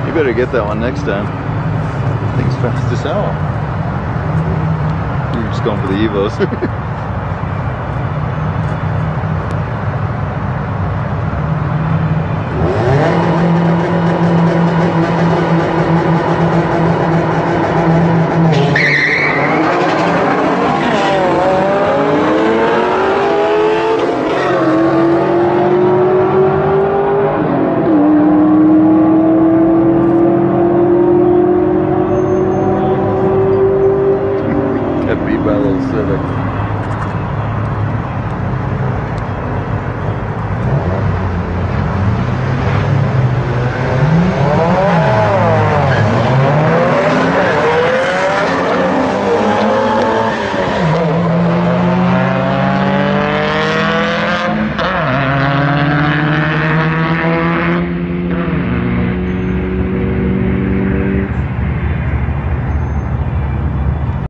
You better get that one next time. Thing's fast as hell. You're just going for the Evos. Got beat by a little Civic.